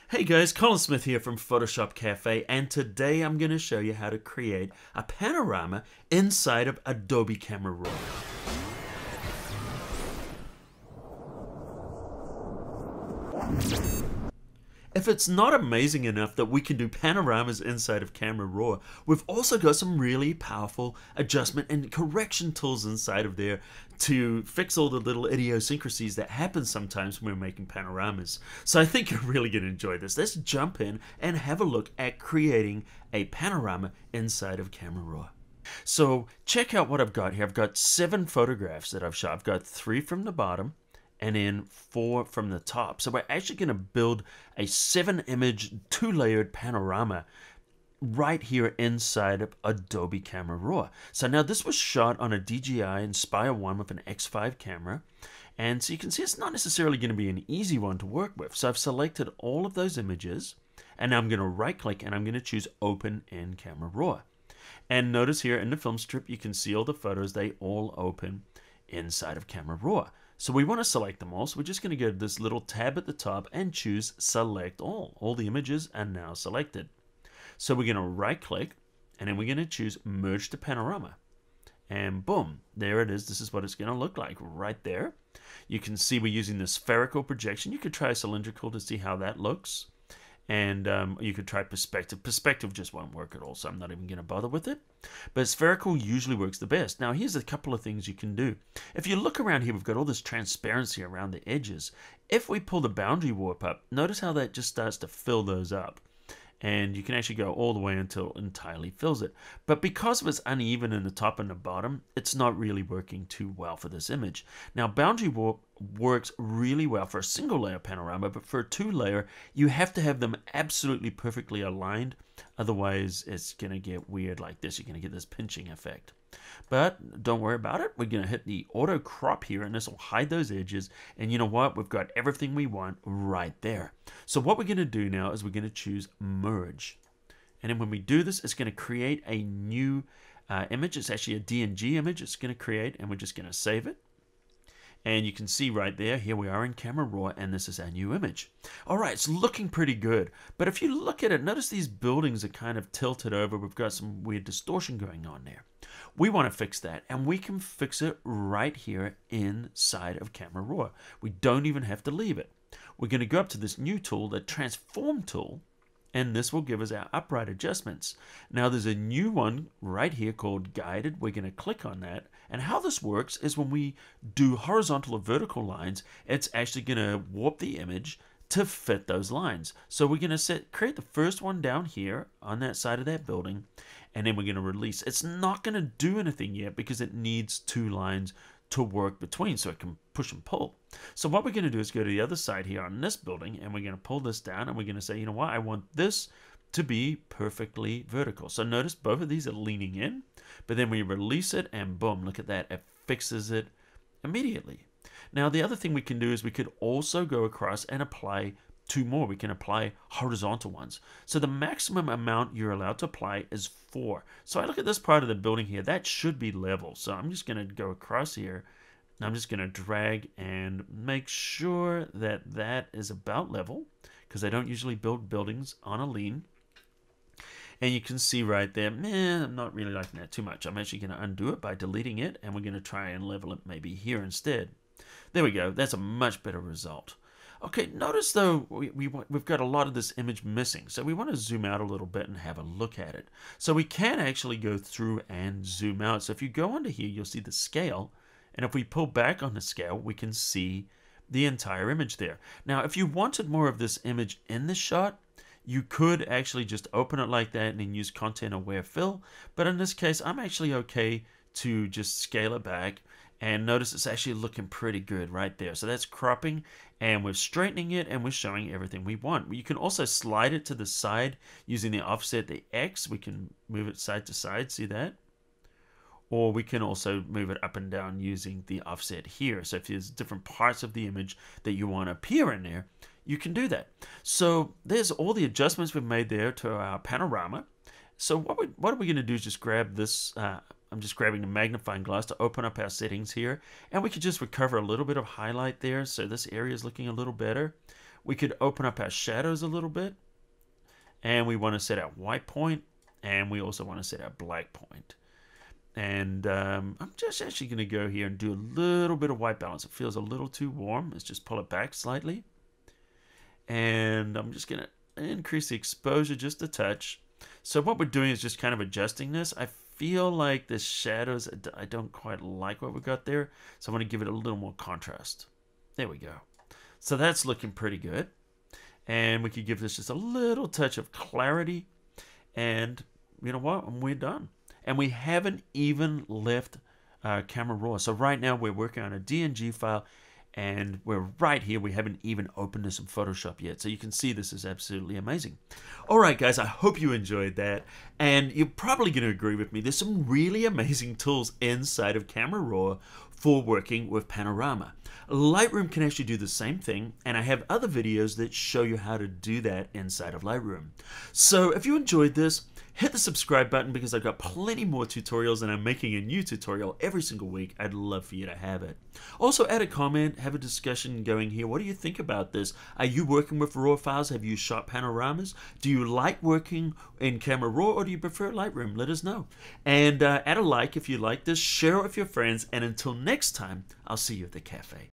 Hey guys, Colin Smith here from Photoshop Cafe, and today I'm going to show you how to create a panorama inside of Adobe Camera Raw. If it's not amazing enough that we can do panoramas inside of Camera Raw, we've also got some really powerful adjustment and correction tools inside of there to fix all the little idiosyncrasies that happen sometimes when we're making panoramas. So I think you're really going to enjoy this. Let's jump in and have a look at creating a panorama inside of Camera Raw. So check out what I've got here. I've got 7 photographs that I've shot. I've got 3 from the bottom and then 4 from the top. So we're actually going to build a 7-image, 2-layered panorama right here inside of Adobe Camera Raw. So now this was shot on a DJI Inspire 1 with an X5 camera. And so you can see it's not necessarily going to be an easy one to work with. So I've selected all of those images, and now I'm going to right click and I'm going to choose Open in Camera Raw. And notice here in the film strip, you can see all the photos, they all open inside of Camera Raw. So we want to select them all, so we're just going to go to this little tab at the top and choose Select All. All the images are now selected. So we're going to right click, and then we're going to choose Merge to Panorama. And boom, there it is. This is what it's going to look like right there. You can see we're using the spherical projection. You could try cylindrical to see how that looks. And you could try perspective. Perspective just won't work at all, so I'm not even going to bother with it. But spherical usually works the best. Now, here's a couple of things you can do. If you look around here, we've got all this transparency around the edges. If we pull the boundary warp up, notice how that just starts to fill those up. And you can actually go all the way until it entirely fills it. But because it's uneven in the top and the bottom, it's not really working too well for this image. Now, boundary warp works really well for a single layer panorama, but for a 2-layer, you have to have them absolutely perfectly aligned. Otherwise, it's going to get weird like this. You're going to get this pinching effect. But don't worry about it. We're going to hit the auto crop here, and this will hide those edges. And you know what? We've got everything we want right there. So what we're going to do now is we're going to choose Merge. And then when we do this, it's going to create a new image. It's actually a DNG image it's going to create, and we're just going to save it. And you can see right there, here we are in Camera Raw, and this is our new image. All right, it's looking pretty good. But if you look at it, notice these buildings are kind of tilted over. We've got some weird distortion going on there. We want to fix that, and we can fix it right here inside of Camera Raw. We don't even have to leave it. We're going to go up to this new tool, the Transform tool, and this will give us our upright adjustments. Now there's a new one right here called Guided. We're going to click on that. And how this works is when we do horizontal or vertical lines, it's actually going to warp the image to fit those lines. So we're going to create the first one down here on that side of that building, and then we're going to release. It's not going to do anything yet because it needs 2 lines to work between so it can push and pull. So what we're going to do is go to the other side here on this building, and we're going to pull this down, and we're going to say, you know what, I want this to be perfectly vertical. So notice both of these are leaning in, but then we release it, and boom, look at that. It fixes it immediately. Now the other thing we can do is we could also go across and apply 2 more. We can apply horizontal ones. So the maximum amount you're allowed to apply is 4. So I look at this part of the building here, that should be level. So I'm just going to go across here, and I'm just going to drag and make sure that that is about level, because I don't usually build buildings on a lean. And you can see right there, I'm not really liking that too much. I'm actually going to undo it by deleting it, and we're going to try and level it maybe here instead. There we go. That's a much better result. Okay, notice though we've got a lot of this image missing, so we want to zoom out a little bit and have a look at it. So we can actually go through and zoom out. So if you go under here, you'll see the scale, and if we pull back on the scale, we can see the entire image there. Now, if you wanted more of this image in the shot, you could actually just open it like that and then use Content Aware Fill, but in this case, I'm actually okay to just scale it back. And notice it's actually looking pretty good right there. So that's cropping, and we're straightening it, and we're showing everything we want. You can also slide it to the side using the offset, the X. We can move it side to side, see that? Or we can also move it up and down using the offset here. So if there's different parts of the image that you want to appear in there, you can do that. So there's all the adjustments we've made there to our panorama. So what are we going to do is just grab this I'm just grabbing the magnifying glass to open up our settings here, and we could just recover a little bit of highlight there, so this area is looking a little better. We could open up our shadows a little bit, and we want to set our white point, and we also want to set our black point. And I'm just actually going to go here and do a little bit of white balance. It feels a little too warm. Let's just pull it back slightly. And I'm just going to increase the exposure just a touch. So what we're doing is just kind of adjusting this. I feel like the shadows, I don't quite like what we got there. So I'm going to give it a little more contrast. There we go. So that's looking pretty good. And we could give this just a little touch of clarity. And you know what? And we're done. And we haven't even left Camera Raw. So right now we're working on a DNG file, and we're right here. We haven't even opened this in Photoshop yet. So you can see this is absolutely amazing. All right, guys, I hope you enjoyed that. And you're probably going to agree with me. There's some really amazing tools inside of Camera Raw for working with Panorama. Lightroom can actually do the same thing, and I have other videos that show you how to do that inside of Lightroom. So if you enjoyed this, hit the subscribe button because I've got plenty more tutorials, and I'm making a new tutorial every single week. I'd love for you to have it. Also, add a comment, have a discussion going here. What do you think about this? Are you working with RAW files? Have you shot panoramas? Do you like working in Camera Raw, or do you prefer Lightroom? Let us know. And add a like if you like this, share it with your friends, and until next time, I'll see you at the cafe.